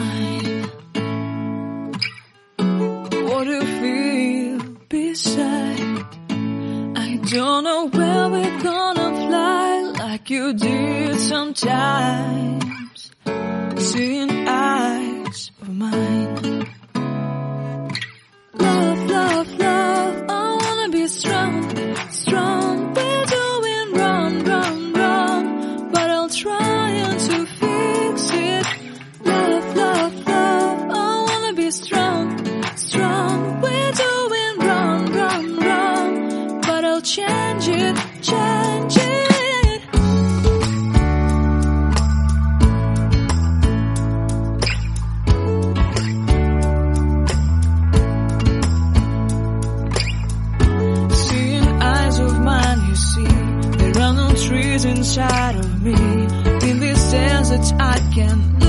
mine. What do you feel beside? I don't know where we're gonna fly like you did sometimes. Seeing eyes of mine. Love, love, love, I wanna be strong, strong. We're doing wrong, wrong, wrong, but I'll try to fix it. Love, love, love, I wanna be strong, strong. We're doing wrong, wrong, wrong, but I'll change it, change it. Trees inside of me, in this desert I can